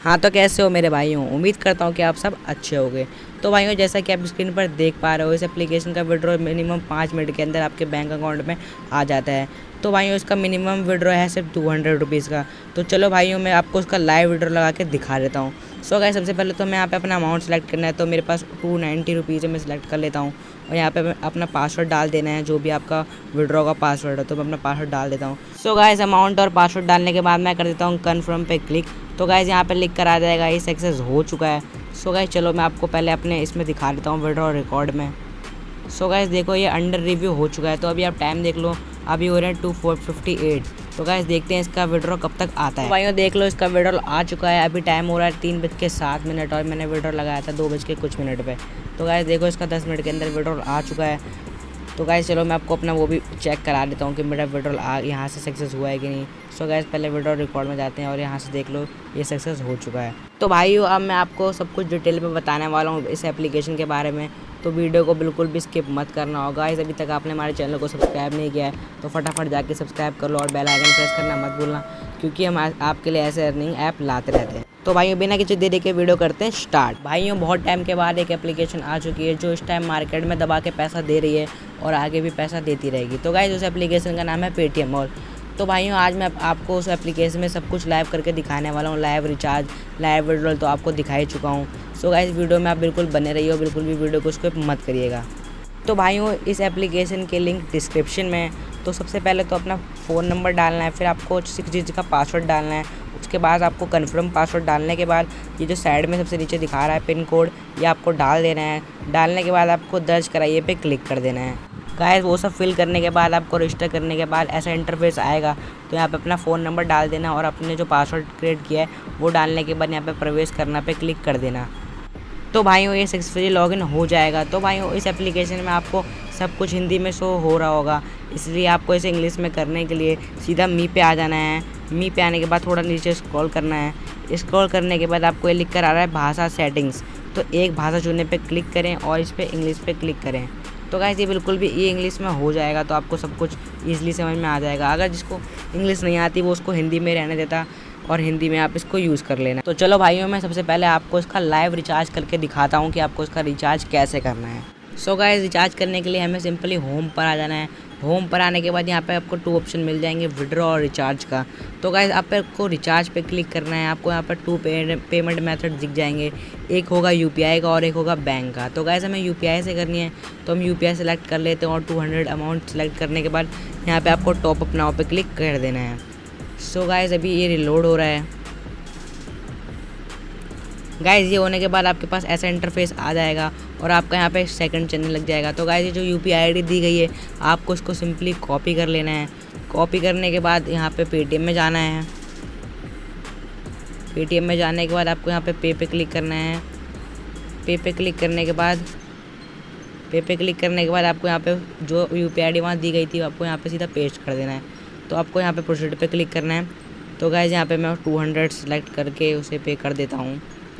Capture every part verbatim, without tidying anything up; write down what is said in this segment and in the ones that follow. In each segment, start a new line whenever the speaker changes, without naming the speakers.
हाँ तो कैसे हो मेरे भाइयों, उम्मीद करता हूँ कि आप सब अच्छे होंगे। तो भाइयों जैसा कि आप स्क्रीन पर देख पा रहे हो, इस एप्लीकेशन का विड्रॉ मिनिमम पाँच मिनट के अंदर आपके बैंक अकाउंट में आ जाता है। तो भाइयों इसका मिनिमम विड्रॉ है सिर्फ टू हंड्रेड रुपीज़ का। तो चलो भाइयों मैं आपको उसका लाइव विड्रॉ लगा के दिखा देता हूँ। सो गाइस सबसे पहले तो मैं यहाँ पे अपना अमाउंट सेलेक्ट करना है, तो मेरे पास टू नाइन्टी रुपीज़ है, मैं सेलेक्ट कर लेता हूँ। और यहाँ पे अपना पासवर्ड डाल देना है, जो भी आपका विड्रॉ का पासवर्ड है, तो मैं अपना पासवर्ड डाल देता हूँ। सो गाइस अमाउंट और पासवर्ड डालने के बाद मैं कर देता हूँ कन्फर्म पे क्लिक। तो गाइस यहाँ पे लिख कर आ जाएगा ये सक्सेस हो चुका है। सो गाइस चलो मैं आपको पहले अपने इसमें दिखा देता हूँ विड्रॉ रिकॉर्ड में। सो गाइस देखो ये अंडर रिव्यू हो चुका है। तो अभी आप टाइम देख लो, अभी हो रहे हैं टू फोर फिफ्टी एट। तो गाइस देखते हैं इसका विड्रॉ कब तक आता है। तो भाइयों देख लो इसका विड्रॉ आ चुका है। अभी टाइम हो रहा है तीन बज के सात मिनट और मैंने विड्रॉ लगाया था दो बज के कुछ मिनट पे। तो गाइस देखो इसका दस मिनट के अंदर विड्रॉ आ चुका है। तो गाइस चलो मैं आपको अपना वो भी चेक करा देता हूँ कि मेरा विड्रॉ आ यहाँ से सक्सेस हुआ है कि नहीं। सो गाइस पहले विड्रॉ रिकॉर्ड में जाते हैं और यहाँ से देख लो ये सक्सेस हो चुका है। तो भाइयों अब मैं आपको सब कुछ डिटेल में बताने वाला हूँ इस एप्लीकेशन के बारे में, तो वीडियो को बिल्कुल भी स्किप मत करना होगा। गाइस अभी तक आपने हमारे चैनल को सब्सक्राइब नहीं किया है तो फटाफट जाके सब्सक्राइब कर लो और बेल आइकन प्रेस करना मत भूलना, क्योंकि हम आपके लिए ऐसे अर्निंग ऐप लाते रहते हैं। तो भाइयों बिना किसी देरी के वीडियो करते हैं स्टार्ट। भाइयों बहुत टाइम के बाद एक एप्लीकेशन आ चुकी है जो इस टाइम मार्केट में दबा के पैसा दे रही है और आगे भी पैसा देती रहेगी। तो गाइस उस एप्लीकेशन का नाम है पेटीएम मॉल। तो भाइयों आज मैं आपको उस एप्लीकेशन में सब कुछ लाइव करके दिखाने वाला हूँ। लाइव रिचार्ज, लाइव विड्रॉल तो आपको दिखा ही चुका हूँ। सो गाइस वीडियो में आप बिल्कुल बने रहिए, बिल्कुल भी वीडियो को स्किप मत करिएगा। तो भाइयों इस एप्लीकेशन के लिंक डिस्क्रिप्शन में। तो सबसे पहले तो अपना फ़ोन नंबर डालना है, फिर आपको सिक्स डिजिट का पासवर्ड डालना है। उसके बाद आपको कन्फर्म पासवर्ड डालने के बाद ये जो साइड में सबसे नीचे दिखा रहा है पिन कोड, ये आपको डाल देना है। डालने के बाद आपको दर्ज कराइए पे क्लिक कर देना है। गाइस वो सब फिल करने के बाद आपको रजिस्टर करने के बाद ऐसा इंटरफेस आएगा। तो यहाँ पे अपना फ़ोन नंबर डाल देना और अपने जो पासवर्ड क्रिएट किया है वो डालने के बाद यहाँ पे प्रवेश करना पे क्लिक कर देना। तो भाइयों ये सक्सेसफुली लॉगिन हो जाएगा। तो भाइयों इस एप्लीकेशन में आपको सब कुछ हिंदी में शो हो रहा होगा, इसलिए आपको इसे इंग्लिश में करने के लिए सीधा मी पे आ जाना है। मी पे आने के बाद थोड़ा नीचे स्क्रॉल करना है। स्क्रॉल करने के बाद आपको ये लिख कर आ रहा है भाषा सेटिंग्स। तो एक भाषा चुनने पे क्लिक करें और इस पर इंग्लिश पे क्लिक करें। तो गाइस ये बिल्कुल भी ये इंग्लिश में हो जाएगा, तो आपको सब कुछ ईजिली समझ में आ जाएगा। अगर जिसको इंग्लिश नहीं आती वो उसको हिंदी में रहने देता और हिंदी में आप इसको यूज़ कर लेना। तो चलो भाइयों मैं सबसे पहले आपको इसका लाइव रिचार्ज करके दिखाता हूँ कि आपको इसका रिचार्ज कैसे करना है। सो गाइस रिचार्ज करने के लिए हमें सिंपली होम पर आ जाना है। होम पर आने के बाद यहाँ पे आपको टू ऑप्शन मिल जाएंगे, विड्रॉ और रिचार्ज का। तो गाइस आपको रिचार्ज पे क्लिक करना है। आपको यहाँ पर टू पेमेंट मेथड दिख जाएंगे, एक होगा यूपीआई का और एक होगा बैंक का। तो गाइस हमें यूपीआई से करनी है तो हम यूपीआई सेलेक्ट कर लेते हैं और टू हंड्रेड अमाउंट सेलेक्ट करने के बाद यहाँ पे आपको टॉप अप नाउ पे क्लिक कर देना है। सो गाइस अभी ये रिलोड हो रहा है। गाइस ये होने के बाद आपके पास ऐसा इंटरफेस आ जाएगा और आपका यहाँ पे सेकंड चैनल लग जाएगा। तो गाइस ये जो यूपीआई आईडी दी गई है आपको इसको सिंपली कॉपी कर लेना है। कॉपी करने के बाद यहाँ पे पेटीएम में जाना है। पेटीएम में जाने के बाद आपको यहाँ पे पे पे क्लिक करना है। पे पे क्लिक करने के बाद पे पे क्लिक करने के बाद आपको यहाँ पे जो यूपीआई आईडी वहाँ दी गई थी आपको यहाँ पे सीधा पेस्ट कर देना है। तो आपको यहाँ पे प्रोसीड पे क्लिक करना है। तो गाइस यहाँ पे मैं टू हंड्रेड सेलेक्ट करके उसे पे कर देता हूँ।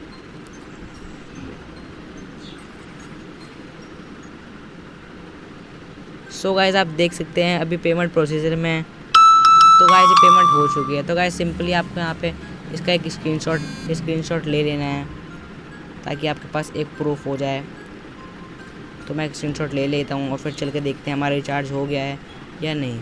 सो गाइस आप देख सकते हैं अभी पेमेंट प्रोसीजर में है। तो गाइस ये पेमेंट हो चुकी है। तो गाइस सिंपली आपको यहाँ पे इसका एक स्क्रीनशॉट स्क्रीनशॉट ले लेना है ताकि आपके पास एक प्रूफ हो जाए। तो मैं एक स्क्रीनशॉट ले लेता हूँ और फिर चल के देखते हैं हमारा रिचार्ज हो गया है या नहीं।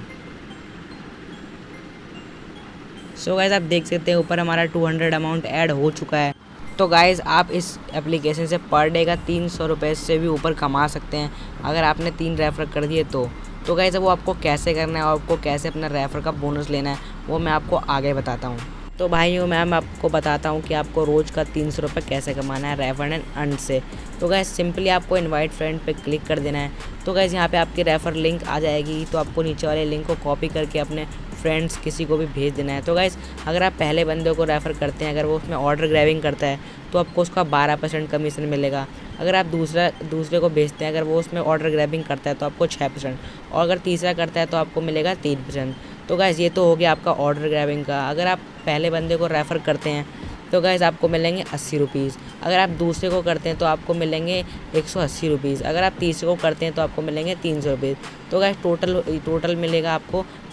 सो गाइस आप देख सकते हैं ऊपर हमारा टू हंड्रेड अमाउंट ऐड हो चुका है। तो गाइस आप इस एप्लीकेशन से पर डे का तीन सौ रुपये से भी ऊपर कमा सकते हैं अगर आपने तीन रेफ़र कर दिए तो। तो गाइस वो आपको कैसे करना है और आपको कैसे अपना रेफ़र का बोनस लेना है वो मैं आपको आगे बताता हूँ। तो भाइयों मैं आपको बताता हूँ कि आपको रोज़ का तीन सौ रुपये कैसे कमाना है रेफर एंड अर्न से। तो गाइस सिंपली आपको इनवाइट फ्रेंड पे क्लिक कर देना है। तो गाइस यहाँ पे आपकी रेफ़र लिंक आ जाएगी। तो आपको नीचे वाले लिंक को कॉपी करके अपने फ्रेंड्स किसी को भी भेज देना है। तो गाइस अगर आप पहले बंदे को रेफ़र करते हैं, अगर वो उसमें ऑर्डर ग्रैबिंग करता है तो आपको उसका बारह परसेंट कमीशन मिलेगा। अगर आप दूसरा दूसरे को भेजते हैं, अगर वो उसमें ऑर्डर ग्रैबिंग करता है तो आपको छः परसेंट, और अगर तीसरा करता है तो आपको मिलेगा तीन परसेंट। तो गाइस ये तो हो गया आपका ऑर्डर ग्रैबिंग का। अगर आप पहले बंदे को रेफ़र करते हैं तो गाइस आपको मिलेंगे अस्सी रुपीज़। अगर आप दूसरे को करते हैं तो आपको मिलेंगे एक सौ अस्सी रुपीज़। अगर आप तीसरे को करते हैं तो आपको मिलेंगे तीन सौ रुपीज़। तो गाइस टोटल टोटल मिलेगा आपको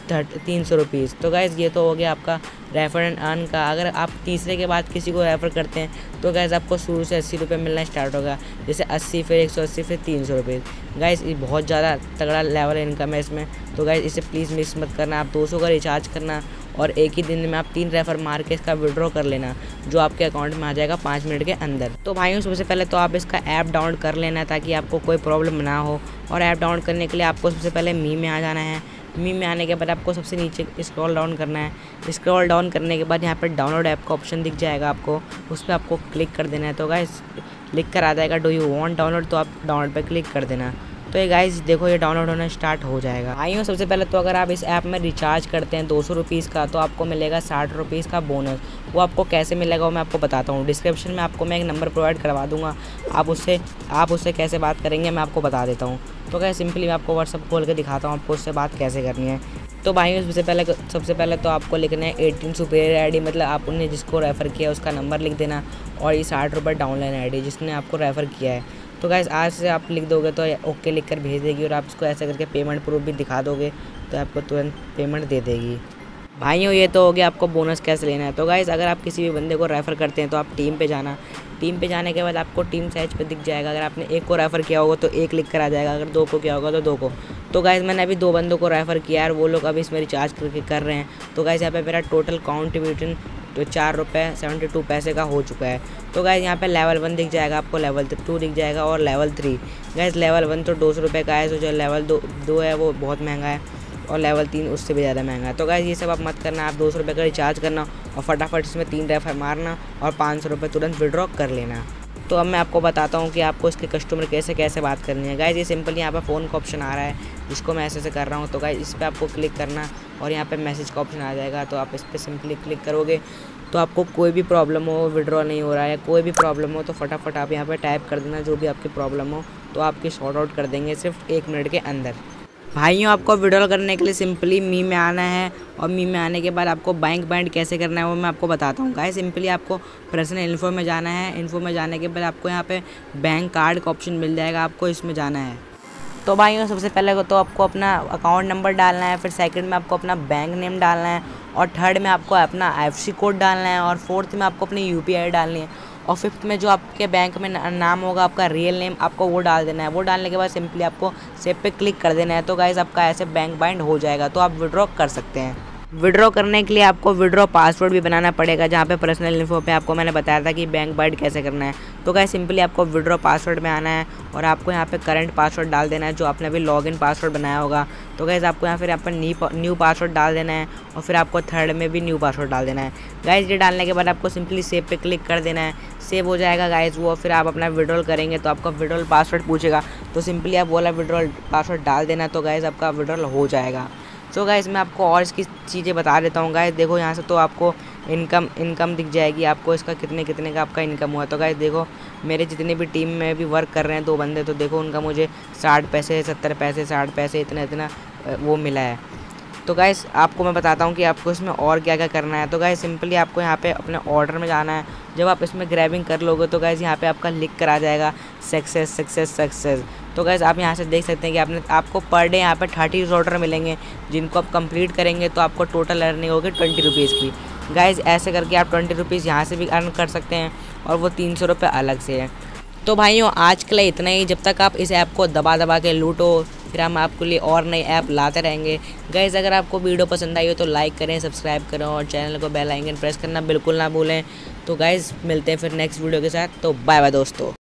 थर्ट तीन सौ रुपीज़। तो गाइज़ ये तो हो गया आपका रेफर एंड अर्न का। अगर आप तीसरे के बाद किसी को रेफ़र करते हैं तो गाइज़ आपको शुरू से अस्सी रुपये मिलना स्टार्ट होगा, जैसे अस्सी फिर एक सौ अस्सी फिर तीन सौ रुपये। गाइज़ ये बहुत ज़्यादा तगड़ा लेवल इनकम है इसमें। तो गाइज़ इसे प्लीज़ मिस मत करना। आप दो सौ का रिचार्ज करना और एक ही दिन में आप तीन रेफ़र मार के इसका विड्रॉ कर लेना, जो आपके अकाउंट में आ जाएगा पाँच मिनट के अंदर। तो भाइयों सबसे पहले तो आप इसका ऐप डाउनलोड कर लेना ताकि आपको कोई प्रॉब्लम ना हो। और ऐप डाउनलोड करने के लिए आपको सबसे पहले मी में आ जाना है। मी में आने के बाद आपको सबसे नीचे स्क्रॉल डाउन करना है। स्क्रॉल डाउन करने के बाद यहाँ पर डाउनलोड ऐप का ऑप्शन दिख जाएगा आपको, उस पर आपको क्लिक कर देना है। तो गाइस लिख कर आ जाएगा डू यू वांट डाउनलोड, तो आप डाउनलोड पे क्लिक कर देना। तो ये गाइस देखो ये डाउनलोड होना स्टार्ट हो जाएगा। भाइयों सबसे पहले तो अगर आप इस ऐप में रिचार्ज करते हैं दो सौ रुपीज़ का तो आपको मिलेगा साठ रुपीज़ का बोनस। वो आपको कैसे मिलेगा वो मैं आपको बताता हूँ। डिस्क्रिप्शन में आपको मैं एक नंबर प्रोवाइड करवा दूँगा, आप उससे आप उससे कैसे बात करेंगे मैं आपको बता देता हूँ। तो क्या सिंपली मैं आपको व्हाट्सअप खोल के दिखाता हूँ आपको उससे बात कैसे करनी है। तो भाइयों सबसे पहले सबसे पहले तो आपको लिखना है एटीन सुपीरियर आईडी, मतलब आपने जिसको रेफ़र किया उसका नंबर लिख देना और ये साठ रुपये डाउनलाइन आईडी जिसने आपको रेफ़र किया है। तो गाइस आज से आप लिख दोगे तो ओके लिख कर भेज देगी और आप इसको ऐसे करके पेमेंट प्रूफ भी दिखा दोगे तो आपको तुरंत पेमेंट दे देगी। भाइयों ये तो हो गया आपको बोनस कैसे लेना है। तो गाइस अगर आप किसी भी बंदे को रेफ़र करते हैं तो आप टीम पे जाना। टीम पे जाने के बाद आपको टीम साइज पे दिख जाएगा। अगर आपने एक को रेफ़र किया होगा तो एक लिख कर आ जाएगा, अगर दो को किया होगा तो दो को। तो गाइस मैंने अभी दो बंदों को रेफ़र किया है और वो लोग अभी इसमें रिचार्ज करके कर रहे हैं। तो गाइस यहाँ पे मेरा टोटल काउंट्रीब्यूशन तो चार रुपये सेवेंटी टू पैसे का हो चुका है। तो गाइस यहाँ पे लेवल वन दिख जाएगा आपको, लेवल टू दिख जाएगा और level three. Guys level one तो दो सौ रुपये का है, तो जो लेवल दो दो है वो बहुत महंगा है और लेवल तीन उससे भी ज़्यादा महंगा है। तो गाइस ये सब आप मत करना, आप दो सौ रुपये का रिचार्ज करना और फटाफट इसमें तीन रेफर मारना और पाँच सौ रुपये तुरंत विड्रॉ कर लेना। तो अब मैं आपको बताता हूँ कि आपको इसके कस्टमर कैसे कैसे बात करनी है। गाइस ये सिंपली यहाँ पर फ़ोन का ऑप्शन आ रहा है जिसको मैं ऐसे ऐसे कर रहा हूँ। तो गाइस इस पर आपको क्लिक करना और यहाँ पे मैसेज का ऑप्शन आ जाएगा। तो आप इस पर सिंपली क्लिक करोगे तो आपको कोई भी प्रॉब्लम हो, विड्रॉ नहीं हो रहा है, कोई भी प्रॉब्लम हो तो फटाफट आप यहाँ पे टाइप कर देना जो भी आपकी प्रॉब्लम हो, तो आपकी सॉर्ट आउट कर देंगे सिर्फ एक मिनट के अंदर। भाइयों आपको विड्रॉल करने के लिए सिंपली मी में आना है और मी में आने के बाद आपको बैंक बाइंड कैसे करना है वो मैं आपको बताता हूँ। गाइस सिंपली आपको पर्सनल इन्फो में जाना है। इन्फो में जाने के बाद आपको यहाँ पे बैंक कार्ड का ऑप्शन मिल जाएगा, आपको इसमें जाना है। तो भाइयों सबसे पहले तो आपको अपना अकाउंट नंबर डालना है, फिर सेकंड में आपको अपना बैंक नेम डालना है और थर्ड में आपको अपना आई एफ सी कोड डालना है और फोर्थ में आपको अपनी यू पी आई डालनी है और फिफ्थ में जो आपके बैंक में नाम होगा आपका रियल नेम आपको वो डाल देना है। वो डालने के बाद सिंपली आपको सेव पे क्लिक कर देना है। तो गाइस आपका ऐसे बैंक बाइंड हो जाएगा, तो आप विड्रॉ कर सकते हैं। विड्रॉ करने के लिए आपको विड्रॉ पासवर्ड भी बनाना पड़ेगा, जहाँ पे पर्सनल इन्फो पे आपको मैंने बताया था कि बैंक बाइंड कैसे करना है। तो गाइस सिंपली आपको विड्रॉ पासवर्ड में आना है और आपको यहाँ पे करंट पासवर्ड डाल देना है जो आपने अभी लॉगिन पासवर्ड बनाया होगा। तो गाइस आपको यहाँ फिर यहाँ पर न्यू पासवर्ड डाल देना है और फिर आपको थर्ड में भी न्यू पासवर्ड डाल देना है। गाइस ये डालने के बाद आपको सिंपली सेव पे क्लिक कर देना है। सेव हो जाएगा गाइस वो, फिर आप अपना विड्रॉल करेंगे तो आपका विड्रॉल पासवर्ड पूछेगा, तो सिंपली आप बोला विड्रॉल पासवर्ड डाल देना, तो गाइस आपका विड्रॉल हो जाएगा। सो गाइस मैं आपको और इसकी चीज़ें बता देता हूँ। गाइस देखो यहाँ से तो आपको इनकम इनकम दिख जाएगी आपको, इसका कितने कितने का आपका इनकम हुआ। तो गाइस देखो मेरे जितने भी टीम में भी वर्क कर रहे हैं दो बंदे, तो देखो उनका मुझे साठ पैसे सत्तर पैसे साठ पैसे इतना इतना वो मिला है। तो गाइस आपको मैं बताता हूँ कि आपको इसमें और क्या क्या करना है। तो गाइस सिंपली आपको यहाँ पे अपने ऑर्डर में जाना है। जब आप इसमें ग्रैबिंग कर लोगे तो गाइस यहाँ पे आपका लिख कर आ जाएगा सक्सेस सक्सेस सक्सेस। तो गाइस आप यहाँ से देख सकते हैं कि आपने आपको पर डे यहाँ पे थर्टी ऑर्डर मिलेंगे, जिनको आप कंप्लीट करेंगे तो आपको टोटल अर्निंग होगी ट्वेंटी रुपीज़ की। गाइस ऐसे करके आप ट्वेंटी रुपीज़ यहाँ से भी अर्न कर सकते हैं और वो तीन सौ रुपये अलग से है। तो भाइयों आज के लिए इतना ही। जब तक आप इस ऐप को दबा दबा के लूटो फिर हम आपके लिए और नए ऐप लाते रहेंगे। गाइस अगर आपको वीडियो पसंद आई हो तो लाइक करें, सब्सक्राइब करें और चैनल को बेल आइकन प्रेस करना बिल्कुल ना भूलें। तो गाइस मिलते हैं फिर नेक्स्ट वीडियो के साथ। तो बाय बाय दोस्तों।